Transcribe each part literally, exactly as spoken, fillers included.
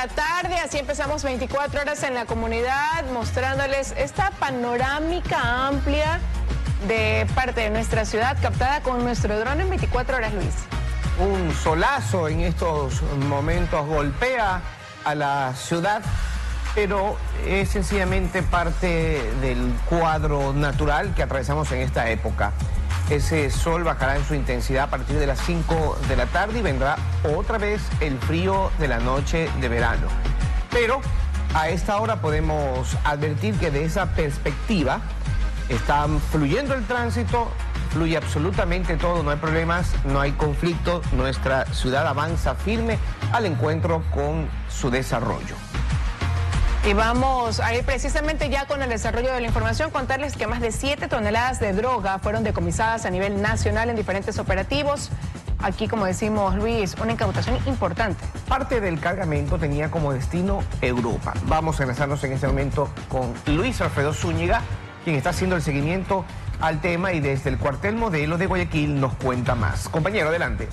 la tarde, así empezamos veinticuatro horas en la comunidad, mostrándoles esta panorámica amplia de parte de nuestra ciudad, captada con nuestro dron en veinticuatro horas, Luis. Un solazo en estos momentos golpea a la ciudad, pero es sencillamente parte del cuadro natural que atravesamos en esta época. Ese sol bajará en su intensidad a partir de las cinco de la tarde y vendrá otra vez el frío de la noche de verano. Pero a esta hora podemos advertir que de esa perspectiva está fluyendo el tránsito, fluye absolutamente todo, no hay problemas, no hay conflicto, nuestra ciudad avanza firme al encuentro con su desarrollo. Y vamos a ir precisamente ya con el desarrollo de la información, contarles que más de siete toneladas de droga fueron decomisadas a nivel nacional en diferentes operativos. Aquí, como decimos, Luis, una incautación importante. Parte del cargamento tenía como destino Europa. Vamos a enlazarnos en este momento con Luis Alfredo Zúñiga, quien está haciendo el seguimiento al tema y desde el cuartel modelo de Guayaquil nos cuenta más. Compañero, adelante.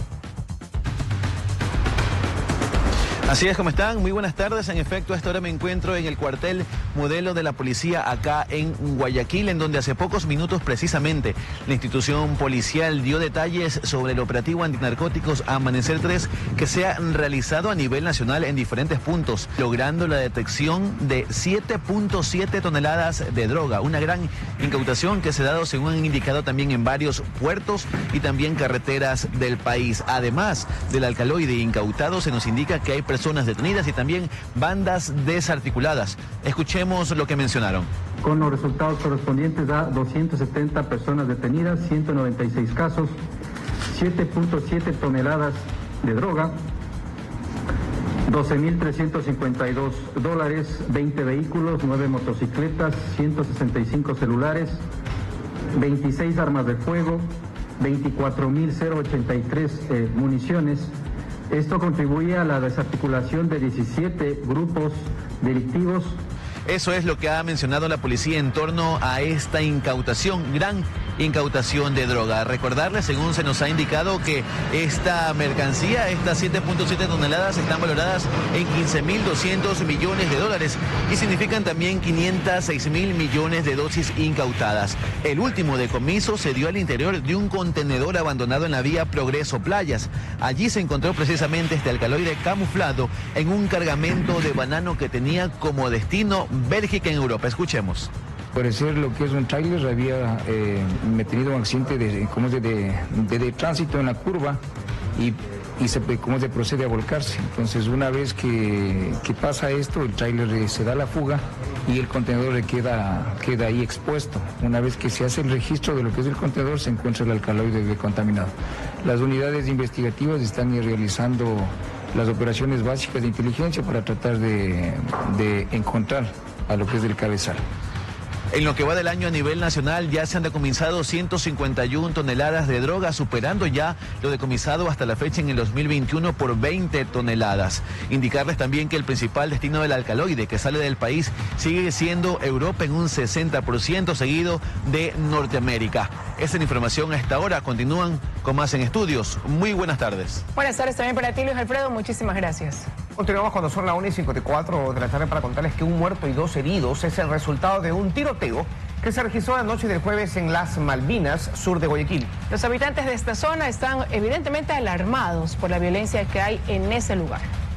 Así es, ¿cómo están? Muy buenas tardes. En efecto, a esta hora me encuentro en el cuartel modelo de la policía acá en Guayaquil, en donde hace pocos minutos precisamente la institución policial dio detalles sobre el operativo antinarcóticos Amanecer tres que se ha realizado a nivel nacional en diferentes puntos, logrando la detección de siete punto siete toneladas de droga, una gran incautación que se ha dado, según han indicado, también en varios puertos y también carreteras del país. Además del alcaloide incautado, se nos indica que hay personas detenidas y también bandas desarticuladas. Escuchemos lo que mencionaron. Con los resultados correspondientes a doscientas setenta personas detenidas, ciento noventa y seis casos, siete punto siete toneladas de droga, doce mil trescientos cincuenta y dos dólares, veinte vehículos, nueve motocicletas, ciento sesenta y cinco celulares, veintiséis armas de fuego, veinticuatro mil ochenta y tres eh, municiones. Esto contribuye a la desarticulación de diecisiete grupos delictivos. Eso es lo que ha mencionado la policía en torno a esta incautación, gran incautación de droga. Recordarles, según se nos ha indicado, que esta mercancía, estas siete punto siete toneladas, están valoradas en quince mil doscientos millones de dólares y significan también quinientos seis mil millones de dosis incautadas. El último decomiso se dio al interior de un contenedor abandonado en la vía Progreso Playas. Allí se encontró precisamente este alcaloide camuflado en un cargamento de banano que tenía como destino Bélgica en Europa. Escuchemos. Al parecer lo que es un tráiler había eh, tenido un accidente de, ¿cómo se, de, de, de tránsito en la curva y, y se, cómo se procede a volcarse. Entonces, una vez que, que pasa esto, el tráiler se da la fuga y el contenedor queda, queda ahí expuesto. Una vez que se hace el registro de lo que es el contenedor, se encuentra el alcaloide contaminado. Las unidades investigativas están realizando las operaciones básicas de inteligencia para tratar de, de encontrar a lo que es el cabezal. En lo que va del año a nivel nacional ya se han decomisado ciento cincuenta y una toneladas de droga, superando ya lo decomisado hasta la fecha en el dos mil veintiuno por veinte toneladas. Indicarles también que el principal destino del alcaloide que sale del país sigue siendo Europa en un sesenta por ciento, seguido de Norteamérica. Esta es la información a esta hora. Continúan con más en estudios. Muy buenas tardes. Buenas tardes también para ti, Luis Alfredo. Muchísimas gracias. Continuamos cuando son las una y cincuenta y cuatro de la tarde para contarles que un muerto y dos heridos es el resultado de un tiroteo que se registró la noche del jueves en Las Malvinas, sur de Guayaquil. Los habitantes de esta zona están evidentemente alarmados por la violencia que hay en ese lugar.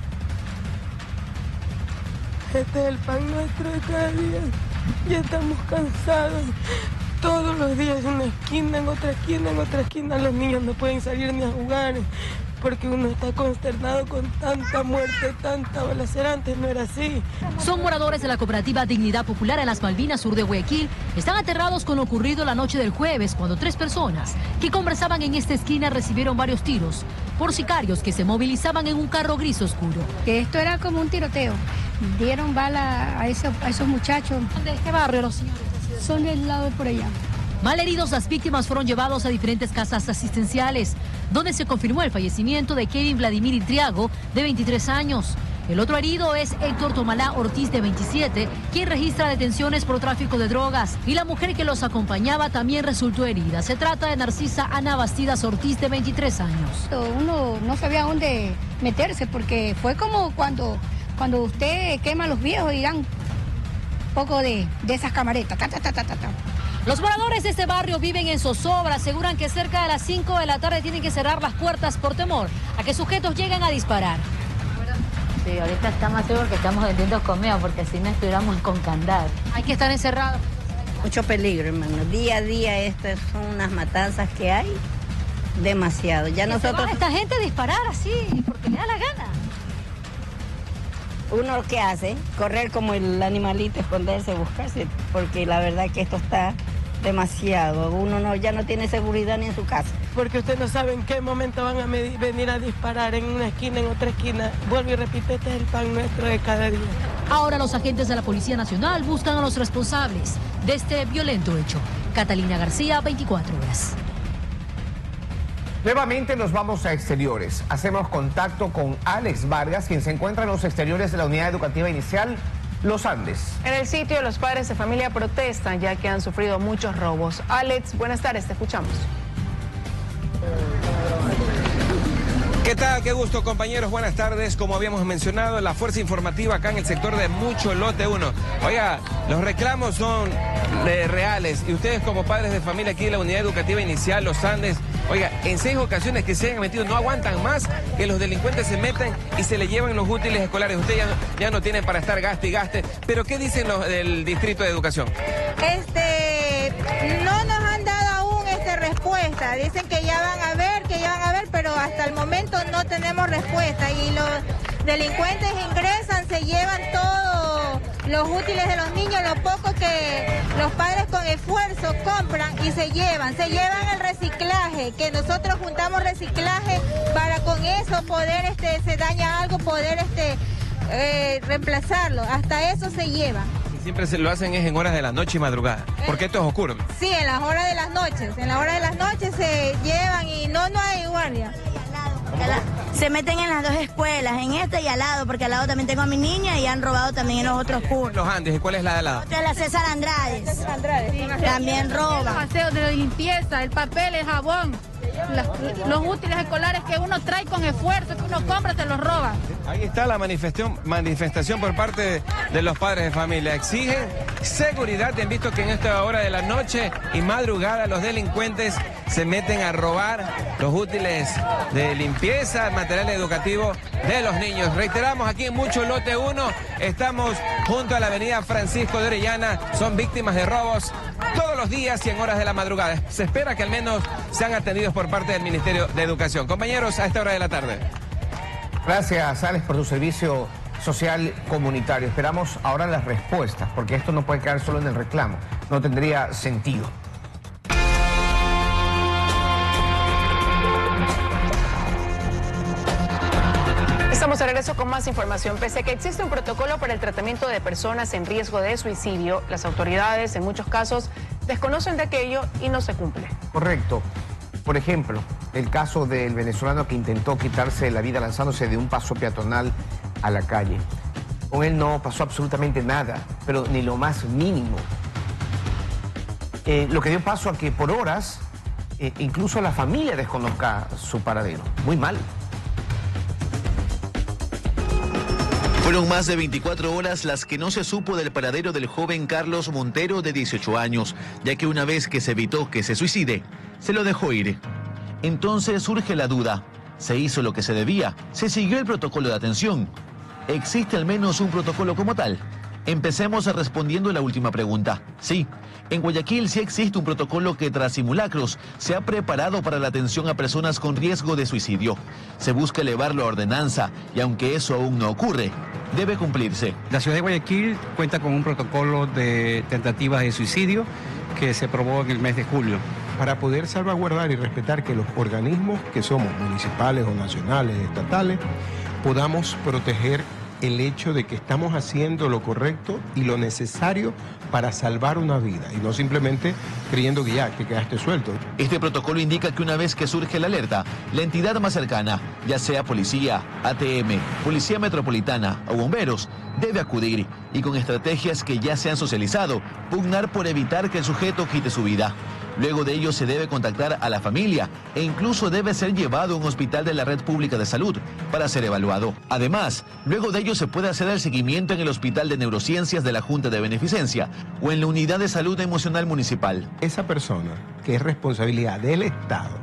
Este es el pan nuestro de cada día. Ya estamos cansados. Todos los días en una esquina, en otra esquina, en otra esquina. Los niños no pueden salir ni a jugar porque uno está consternado con tanta muerte, tanta balacera. Antes no era así. Son moradores de la cooperativa Dignidad Popular en Las Malvinas, sur de Guayaquil. Están aterrados con lo ocurrido la noche del jueves, cuando tres personas que conversaban en esta esquina recibieron varios tiros por sicarios que se movilizaban en un carro gris oscuro. Que esto era como un tiroteo. Dieron bala a, eso, a esos muchachos. ¿De qué barrio los señores? Son del lado de por allá. Malheridos, las víctimas fueron llevados a diferentes casas asistenciales, donde se confirmó el fallecimiento de Kevin Vladimir Intriago, de veintitrés años. El otro herido es Héctor Tomalá Ortiz, de veintisiete, quien registra detenciones por tráfico de drogas, y la mujer que los acompañaba también resultó herida. Se trata de Narcisa Ana Bastidas Ortiz, de veintitrés años. Uno no sabía dónde meterse porque fue como cuando cuando usted quema a los viejos y dan un poco de, de esas camaretas. Ta, ta, ta, ta, ta, ta. Los moradores de este barrio viven en zozobra, aseguran que cerca de las cinco de la tarde tienen que cerrar las puertas por temor a que sujetos lleguen a disparar. Sí, ahorita está más seguro que estamos vendiendo comida porque si no estuviéramos con candado. Hay que estar encerrados. Mucho peligro, hermano. Día a día estas son unas matanzas que hay, demasiado. Ya nosotros... esta gente a disparar así porque le da la gana. Uno lo que hace, correr como el animalito, esconderse, buscarse, porque la verdad que esto está demasiado. Uno no, ya no tiene seguridad ni en su casa. Porque usted no sabe en qué momento van a venir a disparar en una esquina, en otra esquina. Vuelvo y repito, este es el pan nuestro de cada día. Ahora los agentes de la Policía Nacional buscan a los responsables de este violento hecho. Catalina García, veinticuatro horas. Nuevamente nos vamos a exteriores. Hacemos contacto con Alex Vargas, quien se encuentra en los exteriores de la Unidad Educativa Inicial Los Andes. En el sitio, los padres de familia protestan ya que han sufrido muchos robos. Alex, buenas tardes, te escuchamos. ¿Qué tal? Qué gusto, compañeros. Buenas tardes. Como habíamos mencionado, la fuerza informativa acá en el sector de Mucho Lote uno. Oiga, los reclamos son eh, reales y ustedes como padres de familia aquí en la Unidad Educativa Inicial Los Andes, oiga, en seis ocasiones que se han metido no aguantan más que los delincuentes se metan y se le llevan los útiles escolares. Ustedes ya, ya no tienen para estar gaste y gaste. Pero ¿qué dicen los del Distrito de Educación? Este, no nos han dado aún este respuesta. Dicen que ya van a ver, que ya van a ver, pero hasta el momento no tenemos respuesta. Y los delincuentes ingresan, se llevan todos los útiles de los niños, lo poco que los padres con esfuerzo compran y se llevan. Se llevan el reciclaje, que nosotros juntamos reciclaje para con eso poder, este, se daña algo, poder este, eh, reemplazarlo. Hasta eso se lleva. Siempre se lo hacen es en horas de la noche y madrugada, porque esto es oscuro. Sí, en las horas de las noches. En las horas de las noches se llevan y no, no hay guardia. Se meten en las dos escuelas, en esta y al lado, porque al lado también tengo a mi niña y han robado también en los otros cursos. Los Andes, ¿y cuál es la de al lado? Otra es la César Andrade. También roban. Aseo de limpieza, el papel, el jabón, las, los útiles escolares que uno trae con esfuerzo, que uno compra, se los roban. Ahí está la manifestación, manifestación por parte de, de los padres de familia. Exigen seguridad. Han visto que en esta hora de la noche y madrugada los delincuentes se meten a robar los útiles de limpieza, material educativo de los niños. Reiteramos, aquí en Mucho Lote uno, estamos junto a la avenida Francisco de Orellana. Son víctimas de robos todos los días y en horas de la madrugada. Se espera que al menos sean atendidos por parte del Ministerio de Educación. Compañeros, a esta hora de la tarde. Gracias, Alex, por tu servicio social comunitario. Esperamos ahora las respuestas, porque esto no puede quedar solo en el reclamo. No tendría sentido. Estamos de regreso con más información. Pese a que existe un protocolo para el tratamiento de personas en riesgo de suicidio, las autoridades en muchos casos desconocen de aquello y no se cumple. Correcto. Por ejemplo, el caso del venezolano que intentó quitarse la vida lanzándose de un paso peatonal a la calle. Con él no pasó absolutamente nada, pero ni lo más mínimo. Eh, lo que dio paso a que por horas eh, incluso la familia desconozca su paradero. Muy mal. Fueron más de veinticuatro horas las que no se supo del paradero del joven Carlos Montero de dieciocho años, ya que una vez que se evitó que se suicide, se lo dejó ir. Entonces surge la duda, ¿se hizo lo que se debía? ¿Se siguió el protocolo de atención? ¿Existe al menos un protocolo como tal? Empecemos respondiendo la última pregunta. Sí, en Guayaquil sí existe un protocolo que tras simulacros se ha preparado para la atención a personas con riesgo de suicidio. Se busca elevarlo a ordenanza y aunque eso aún no ocurre, debe cumplirse. La ciudad de Guayaquil cuenta con un protocolo de tentativas de suicidio que se aprobó en el mes de julio. Para poder salvaguardar y respetar que los organismos que somos municipales o nacionales, estatales, podamos proteger el hecho de que estamos haciendo lo correcto y lo necesario para salvar una vida y no simplemente creyendo que ya, que quedaste suelto. Este protocolo indica que una vez que surge la alerta, la entidad más cercana, ya sea policía, A T M, Policía Metropolitana o bomberos, debe acudir y con estrategias que ya se han socializado, pugnar por evitar que el sujeto quite su vida. Luego de ello se debe contactar a la familia e incluso debe ser llevado a un hospital de la red pública de salud para ser evaluado. Además, luego de ello se puede hacer el seguimiento en el Hospital de Neurociencias de la Junta de Beneficencia o en la Unidad de Salud Emocional Municipal. Esa persona, que es responsabilidad del Estado,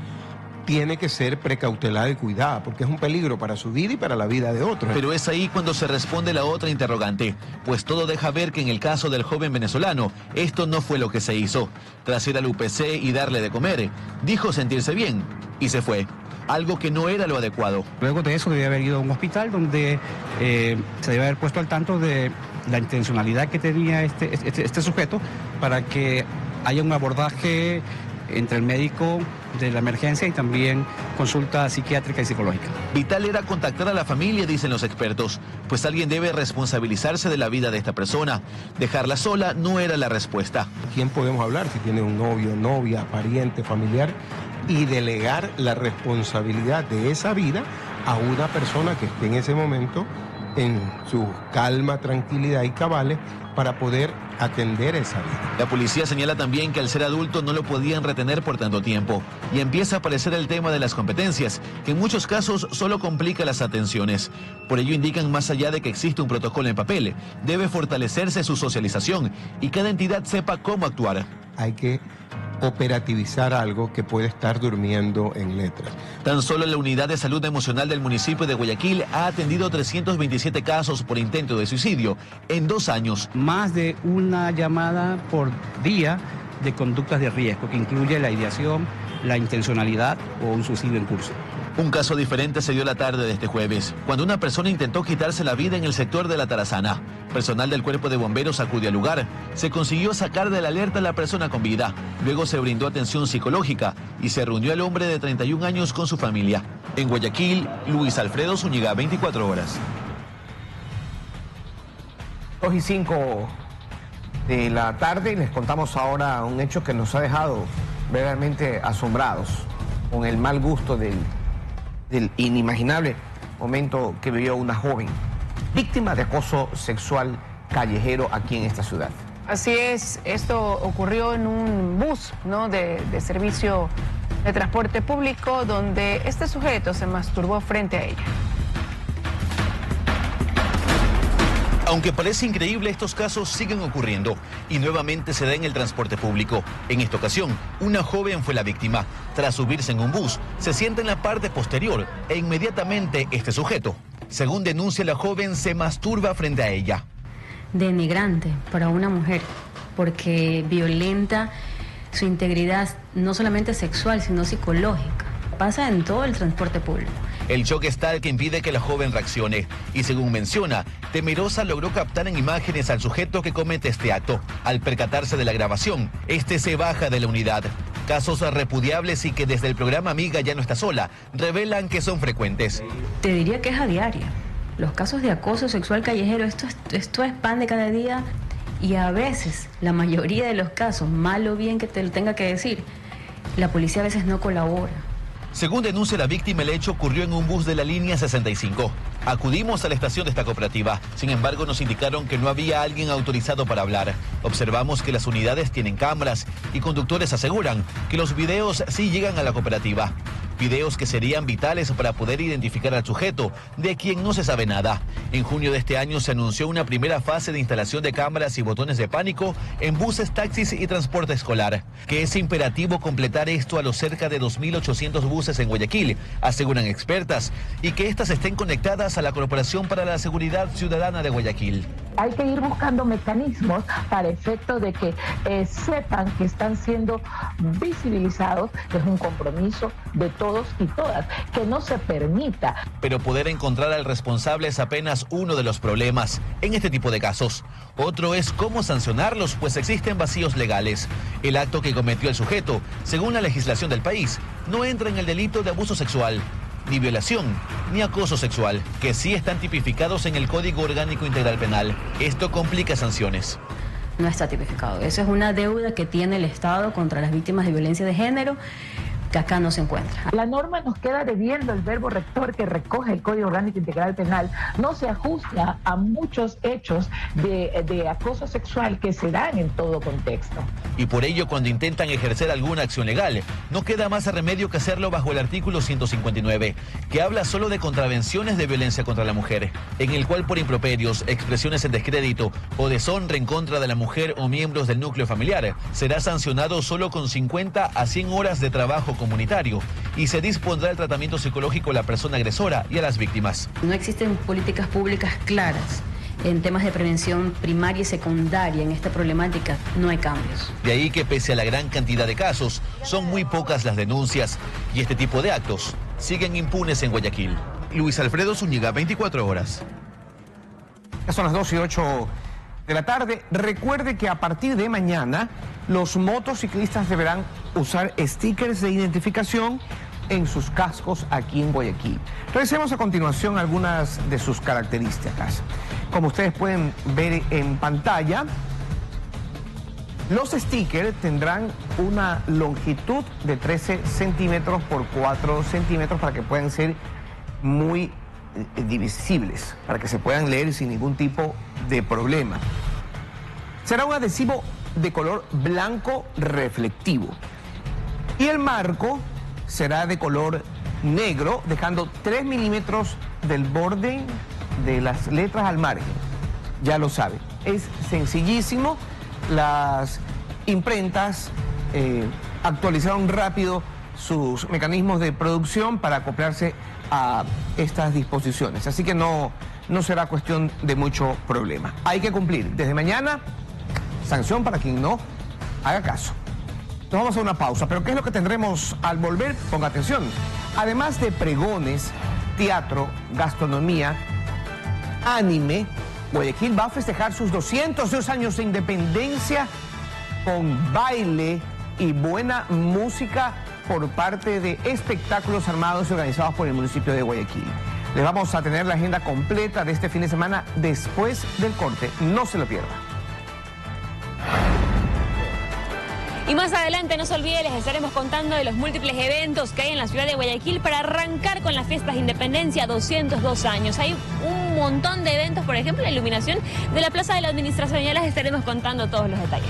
tiene que ser precautelada y cuidada, porque es un peligro para su vida y para la vida de otros. Pero es ahí cuando se responde la otra interrogante, pues todo deja ver que en el caso del joven venezolano, esto no fue lo que se hizo. Tras ir al U P C y darle de comer, dijo sentirse bien y se fue. Algo que no era lo adecuado. Luego de eso debía haber ido a un hospital donde eh, se debe haber puesto al tanto de la intencionalidad que tenía este, este, este sujeto para que haya un abordaje entre el médico de la emergencia y también consulta psiquiátrica y psicológica. Vital era contactar a la familia, dicen los expertos, pues alguien debe responsabilizarse de la vida de esta persona. Dejarla sola no era la respuesta. ¿Quién podemos hablar si tiene un novio, novia, pariente, familiar? Y delegar la responsabilidad de esa vida a una persona que esté en ese momento en su calma, tranquilidad y cabales para poder atender esa vida. La policía señala también que al ser adulto no lo podían retener por tanto tiempo y empieza a aparecer el tema de las competencias, que en muchos casos solo complica las atenciones. Por ello indican, más allá de que existe un protocolo en papel, debe fortalecerse su socialización y cada entidad sepa cómo actuar. Hay que operativizar algo que puede estar durmiendo en letras. Tan solo la Unidad de Salud Emocional del municipio de Guayaquil ha atendido trescientos veintisiete casos por intento de suicidio en dos años. Más de una llamada por día de conductas de riesgo, que incluye la ideación, la intencionalidad o un suicidio en curso. Un caso diferente se dio la tarde de este jueves, cuando una persona intentó quitarse la vida en el sector de la Tarazana. Personal del cuerpo de bomberos acudió al lugar. Se consiguió sacar de la alerta a la persona con vida. Luego se brindó atención psicológica y se reunió el hombre de treinta y un años con su familia. En Guayaquil, Luis Alfredo Zúñiga, veinticuatro horas. dos y cinco de la tarde y les contamos ahora un hecho que nos ha dejado verdaderamente asombrados con el mal gusto del, del inimaginable momento que vivió una joven víctima de acoso sexual callejero aquí en esta ciudad. Así es, esto ocurrió en un bus, ¿no?, de, de servicio de transporte público donde este sujeto se masturbó frente a ella. Aunque parece increíble, estos casos siguen ocurriendo y nuevamente se da en el transporte público. En esta ocasión, una joven fue la víctima. Tras subirse en un bus, se sienta en la parte posterior e inmediatamente este sujeto, según denuncia la joven, se masturba frente a ella. Denigrante para una mujer, porque violenta su integridad no solamente sexual, sino psicológica. Pasa en todo el transporte público. El shock es tal que impide que la joven reaccione y, según menciona, temerosa logró captar en imágenes al sujeto que comete este acto. Al percatarse de la grabación, este se baja de la unidad. Casos repudiables y que desde el programa Amiga ya no está sola, revelan que son frecuentes. Te diría que es a diario. Los casos de acoso sexual callejero, esto, esto es pan de cada día y a veces, la mayoría de los casos, mal o bien que te lo tenga que decir, la policía a veces no colabora. Según denuncia la víctima, el hecho ocurrió en un bus de la línea sesenta y cinco. Acudimos a la estación de esta cooperativa. Sin embargo, nos indicaron que no había alguien autorizado para hablar. Observamos que las unidades tienen cámaras y conductores aseguran que los videos sí llegan a la cooperativa. Videos que serían vitales para poder identificar al sujeto, de quien no se sabe nada. En junio de este año se anunció una primera fase de instalación de cámaras y botones de pánico en buses, taxis y transporte escolar. Que es imperativo completar esto a los cerca de dos mil ochocientos buses en Guayaquil, aseguran expertas, y que estas estén conectadas a la Corporación para la Seguridad Ciudadana de Guayaquil. Hay que ir buscando mecanismos para efecto de que eh, sepan que están siendo visibilizados. Es un compromiso de todos y todas, que no se permita. Pero poder encontrar al responsable es apenas uno de los problemas en este tipo de casos. Otro es cómo sancionarlos, pues existen vacíos legales. El acto que cometió el sujeto, según la legislación del país, no entra en el delito de abuso sexual, ni violación, ni acoso sexual, que sí están tipificados en el Código Orgánico Integral Penal. Esto complica sanciones. No está tipificado. Esa es una deuda que tiene el Estado contra las víctimas de violencia de género, que acá no se encuentra. La norma nos queda debiendo el verbo rector que recoge el Código Orgánico Integral Penal, no se ajusta a muchos hechos de, de acoso sexual que se dan en todo contexto. Y por ello, cuando intentan ejercer alguna acción legal, no queda más remedio que hacerlo bajo el artículo ciento cincuenta y nueve, que habla solo de contravenciones de violencia contra la mujer, en el cual por improperios, expresiones en descrédito o deshonra en contra de la mujer o miembros del núcleo familiar, será sancionado solo con cincuenta a cien horas de trabajo comunitario y se dispondrá el tratamiento psicológico a la persona agresora y a las víctimas. No existen políticas públicas claras en temas de prevención primaria y secundaria en esta problemática, no hay cambios. De ahí que pese a la gran cantidad de casos, son muy pocas las denuncias y este tipo de actos siguen impunes en Guayaquil. Luis Alfredo Zúñiga, veinticuatro horas. Ya son las dos y ocho de la tarde. Recuerde que a partir de mañana los motociclistas deberán usar stickers de identificación en sus cascos aquí en Guayaquil. Revisemos a continuación algunas de sus características. Como ustedes pueden ver en pantalla, los stickers tendrán una longitud de trece centímetros por cuatro centímetros para que puedan ser muy eh, divisibles, para que se puedan leer sin ningún tipo de problema. Será un adhesivo de color blanco reflectivo y el marco será de color negro, dejando tres milímetros del borde de las letras al margen. Ya lo saben, es sencillísimo. Las imprentas eh, actualizaron rápido sus mecanismos de producción para acoplarse a estas disposiciones, así que no, no será cuestión de mucho problema. Hay que cumplir. Desde mañana, sanción para quien no haga caso. Nos vamos a una pausa, pero ¿qué es lo que tendremos al volver? Ponga atención. Además de pregones, teatro, gastronomía, anime, Guayaquil va a festejar sus doscientos dos años de independencia con baile y buena música por parte de espectáculos armados y organizados por el municipio de Guayaquil. Les vamos a tener la agenda completa de este fin de semana después del corte. No se lo pierda. Y más adelante, no se olvide, les estaremos contando de los múltiples eventos que hay en la ciudad de Guayaquil para arrancar con las fiestas de independencia, doscientos dos años. Hay un montón de eventos, por ejemplo, la iluminación de la Plaza de la Administración. Ya les estaremos contando todos los detalles.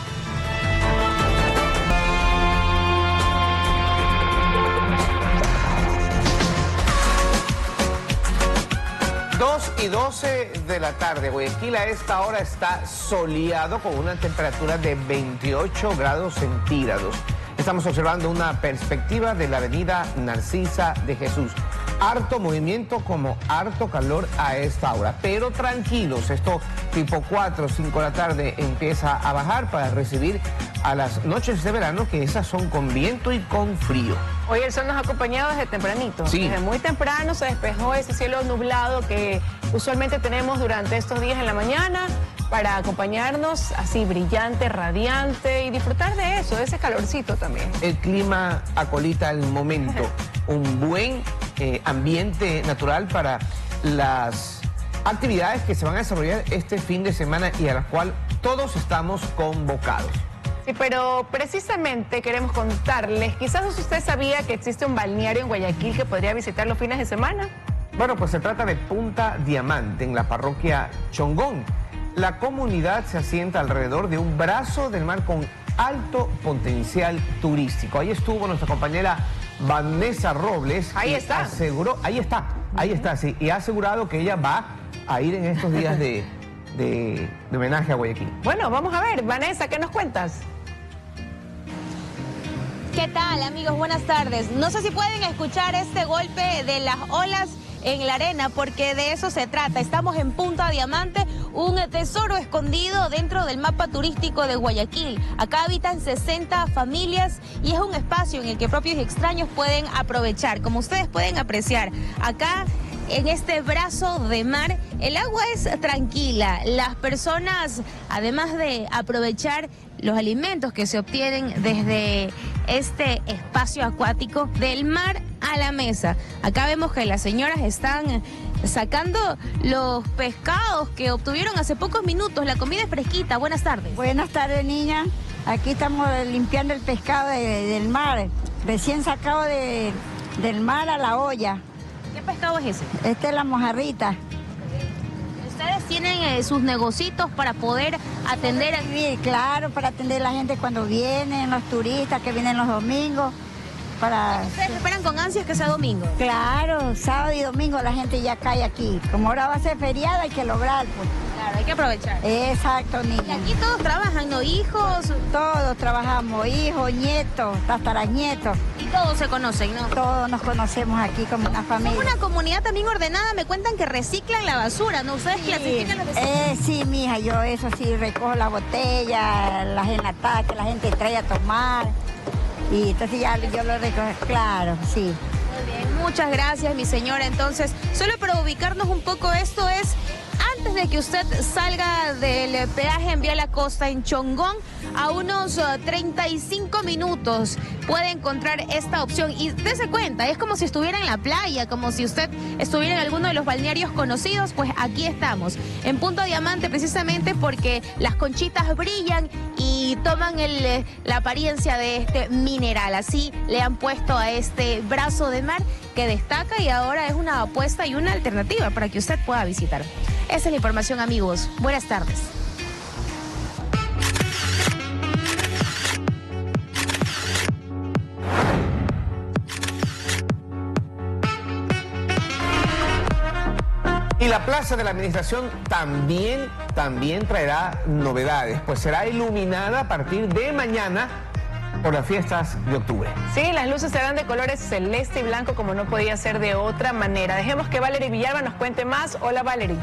dos y doce de la tarde, Guayaquil a esta hora está soleado con una temperatura de veintiocho grados centígrados. Estamos observando una perspectiva de la avenida Narcisa de Jesús. Harto movimiento como harto calor a esta hora, pero tranquilos, esto tipo cuatro o cinco de la tarde empieza a bajar para recibir a las noches de verano, que esas son con viento y con frío. Hoy el sol nos ha acompañado desde tempranito. Sí. Desde muy temprano se despejó ese cielo nublado que usualmente tenemos durante estos días en la mañana para acompañarnos así brillante, radiante y disfrutar de eso, de ese calorcito también. El clima acolita el momento, un buen eh, ambiente natural para las actividades que se van a desarrollar este fin de semana y a las cuales todos estamos convocados. Sí, pero precisamente queremos contarles, quizás usted sabía que existe un balneario en Guayaquil que podría visitar los fines de semana. Bueno, pues se trata de Punta Diamante, en la parroquia Chongón. La comunidad se asienta alrededor de un brazo del mar con alto potencial turístico. Ahí estuvo nuestra compañera Vanessa Robles. Ahí está. Aseguró, ahí está, ahí está, sí. Y ha asegurado que ella va a ir en estos días de, de, de homenaje a Guayaquil. Bueno, vamos a ver. Vanessa, ¿qué nos cuentas? ¿Qué tal, amigos? Buenas tardes. No sé si pueden escuchar este golpe de las olas en la arena, porque de eso se trata. Estamos en Punta Diamante, un tesoro escondido dentro del mapa turístico de Guayaquil. Acá habitan sesenta familias y es un espacio en el que propios y extraños pueden aprovechar. Como ustedes pueden apreciar, acá en este brazo de mar, el agua es tranquila. Las personas, además de aprovechar los alimentos que se obtienen desde este espacio acuático, del mar a la mesa. Acá vemos que las señoras están sacando los pescados que obtuvieron hace pocos minutos. La comida es fresquita. Buenas tardes. Buenas tardes, niña. Aquí estamos limpiando el pescado de, del mar. recién sacado de, del mar a la olla. ¿Qué pescado es ese? Esta es la mojarrita. ¿Ustedes tienen eh, sus negocios para poder atender? Sí, claro, para atender a la gente cuando vienen, los turistas que vienen los domingos. Para... ¿Ustedes esperan con ansias que sea domingo? Claro, sábado y domingo la gente ya cae aquí. Como ahora va a ser feriado, hay que lograr, pues. Claro, hay que aprovechar. Exacto, niña. Y aquí todos trabajan, ¿no? Hijos. Todos trabajamos, hijos, nietos, tataranietos. Y todos se conocen, ¿no? Todos nos conocemos aquí como una familia. Como una comunidad también ordenada, me cuentan que reciclan la basura, ¿no? ¿Ustedes sí. clasifican la basura? Eh, sí, mija, yo eso sí, recojo la botella, las enlatadas que la gente trae a tomar. Y entonces ya yo lo recojo, claro, sí. Muy bien, muchas gracias, mi señora. Entonces, solo para ubicarnos un poco, esto es antes de que usted salga del peaje en Vía La Costa en Chongón, a unos uh, treinta y cinco minutos puede encontrar esta opción. Y dése cuenta, es como si estuviera en la playa, como si usted estuviera en alguno de los balnearios conocidos. Pues aquí estamos, en Punta Diamante, precisamente porque las conchitas brillan y toman el, la apariencia de este mineral. Así le han puesto a este brazo de mar que destaca y ahora es una apuesta y una alternativa para que usted pueda visitar. Esa es la información, amigos. Buenas tardes. Y la Plaza de la Administración también, también traerá novedades, pues será iluminada a partir de mañana por las fiestas de octubre. Sí, las luces serán de colores celeste y blanco, como no podía ser de otra manera. Dejemos que Valerie Villalba nos cuente más. Hola, Valerie.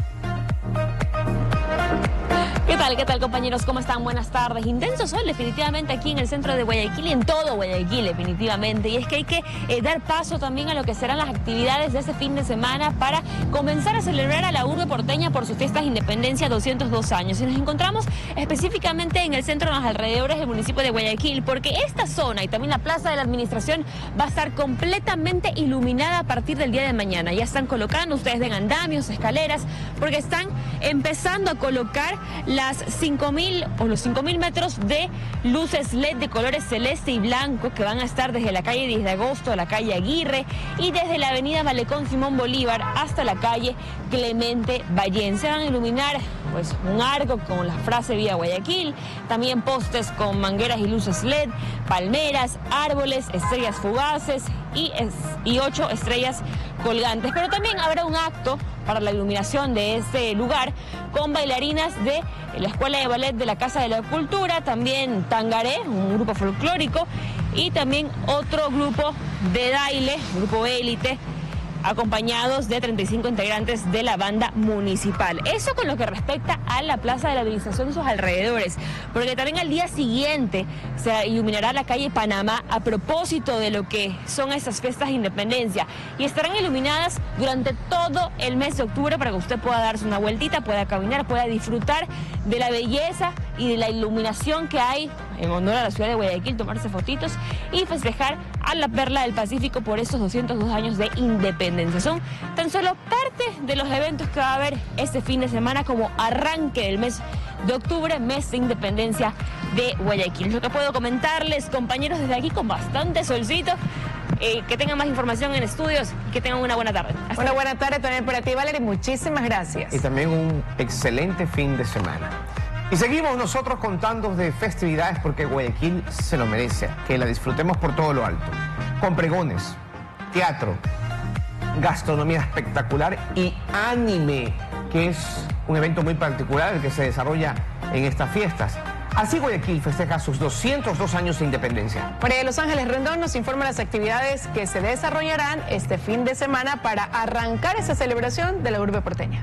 ¿Qué tal? ¿Qué tal, compañeros? ¿Cómo están? Buenas tardes. Intenso sol definitivamente aquí en el centro de Guayaquil y en todo Guayaquil definitivamente. Y es que hay que eh, dar paso también a lo que serán las actividades de este fin de semana para comenzar a celebrar a la urbe porteña por sus fiestas de independencia doscientos dos años. Y nos encontramos específicamente en el centro, en los alrededores del municipio de Guayaquil, porque esta zona y también la Plaza de la Administración va a estar completamente iluminada a partir del día de mañana. Ya están colocando, ustedes ven andamios, escaleras, porque están empezando a colocar las cinco mil o los cinco mil metros de luces L E D de colores celeste y blanco que van a estar desde la calle diez de agosto a la calle Aguirre y desde la avenida Malecón Simón Bolívar hasta la calle Clemente Ballén. Se van a iluminar pues un arco con la frase Vía Guayaquil, también postes con mangueras y luces L E D, palmeras, árboles, estrellas fugaces y, es, y ocho estrellas colgantes. Pero también habrá un acto para la iluminación de este lugar con bailarinas de la Escuela de Ballet de la Casa de la Cultura, también Tangaré, un grupo folclórico, y también otro grupo de baile, grupo élite, acompañados de treinta y cinco integrantes de la banda municipal. Eso con lo que respecta a la Plaza de la Administración y sus alrededores, porque también al día siguiente se iluminará la calle Panamá a propósito de lo que son estas fiestas de independencia y estarán iluminadas durante todo el mes de octubre para que usted pueda darse una vueltita, pueda caminar, pueda disfrutar de la belleza y de la iluminación que hay en honor a la ciudad de Guayaquil, tomarse fotitos y festejar a la perla del Pacífico por estos doscientos dos años de independencia. Son tan solo parte de los eventos que va a haber este fin de semana como arranque del mes de octubre, mes de independencia de Guayaquil. Lo que puedo comentarles, compañeros, desde aquí con bastante solcito. Eh, que tengan más información en estudios y que tengan una buena tarde. Hasta una buena tarde también para ti, Valerie. Muchísimas gracias. Y también un excelente fin de semana. Y seguimos nosotros contando de festividades porque Guayaquil se lo merece, que la disfrutemos por todo lo alto. Con pregones, teatro, gastronomía espectacular y anime, que es un evento muy particular el que se desarrolla en estas fiestas. Así Guayaquil festeja sus doscientos dos años de independencia. María de Los Ángeles Rendón nos informa las actividades que se desarrollarán este fin de semana para arrancar esa celebración de la urbe porteña.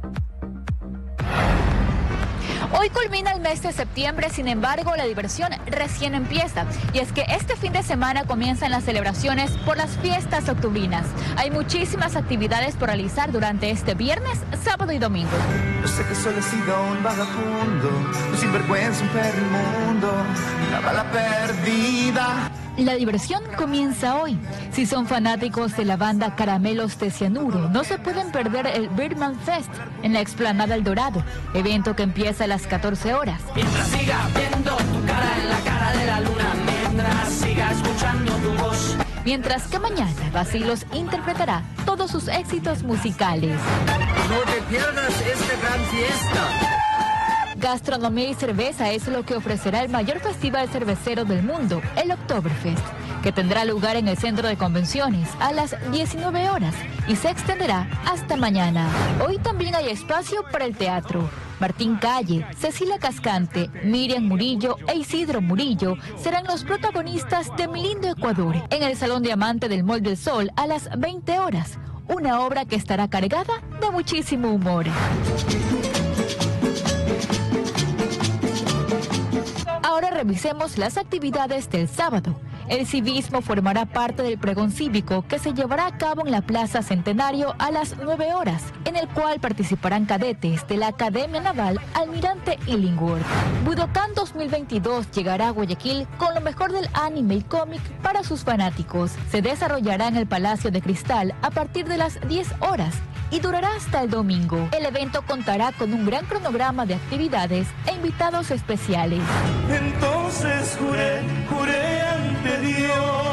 Hoy culmina el mes de septiembre, sin embargo, la diversión recién empieza. Y es que este fin de semana comienzan las celebraciones por las fiestas octubrinas. Hay muchísimas actividades por realizar durante este viernes, sábado y domingo. Yo sé que solo he sido un vagabundo, un sinvergüenza, un perro inmundo, una bala perdida. La diversión comienza hoy. Si son fanáticos de la banda Caramelos de Cianuro, no se pueden perder el Birdman Fest en la explanada El Dorado, evento que empieza a las catorce horas. Mientras siga viendo tu cara en la cara de la luna, mientras siga escuchando tu voz. Mientras que mañana Vacilos interpretará todos sus éxitos musicales. No te pierdas esta gran fiesta. Gastronomía y cerveza es lo que ofrecerá el mayor festival cervecero del mundo, el Oktoberfest, que tendrá lugar en el centro de convenciones a las diecinueve horas y se extenderá hasta mañana. Hoy también hay espacio para el teatro. Martín Calle, Cecilia Cascante, Miriam Murillo e Isidro Murillo serán los protagonistas de Mi Lindo Ecuador en el Salón Diamante del Mall del Sol a las veinte horas, una obra que estará cargada de muchísimo humor. Ahora revisemos las actividades del sábado. El civismo formará parte del pregón cívico que se llevará a cabo en la Plaza Centenario a las nueve horas, en el cual participarán cadetes de la Academia Naval Almirante Illingworth. Budokan dos mil veintidós llegará a Guayaquil con lo mejor del anime y cómic para sus fanáticos. Se desarrollará en el Palacio de Cristal a partir de las diez horas y durará hasta el domingo. El evento contará con un gran cronograma de actividades e invitados especiales. Entonces juré, juré ante Dios,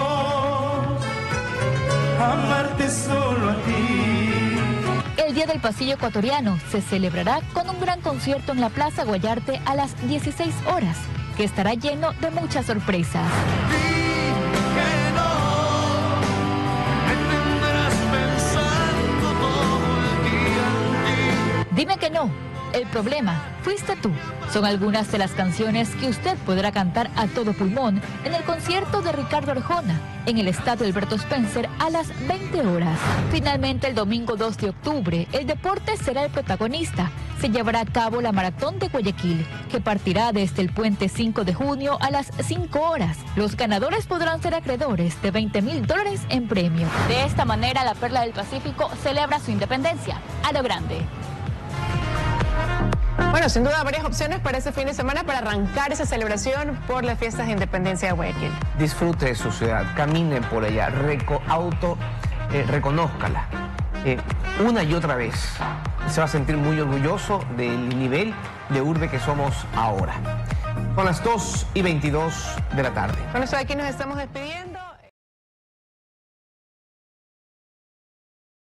amarte solo a ti. El Día del Pasillo Ecuatoriano se celebrará con un gran concierto en la Plaza Guayarte a las dieciséis horas, que estará lleno de muchas sorpresas. Dime que no, el problema fuiste tú. Son algunas de las canciones que usted podrá cantar a todo pulmón en el concierto de Ricardo Arjona en el Estadio Alberto Spencer a las veinte horas. Finalmente, el domingo dos de octubre, el deporte será el protagonista. Se llevará a cabo la Maratón de Guayaquil, que partirá desde el puente cinco de junio a las cinco horas. Los ganadores podrán ser acreedores de veinte mil dólares en premio. De esta manera, la Perla del Pacífico celebra su independencia a lo grande. Bueno, sin duda varias opciones para este fin de semana para arrancar esa celebración por las fiestas de independencia de Guayaquil. Disfrute de su ciudad, camine por ella, reco auto, eh, reconózcala eh, una y otra vez. Se va a sentir muy orgulloso del nivel de urbe que somos ahora. Son las dos y veintidós de la tarde. Con eso de aquí nos estamos despidiendo.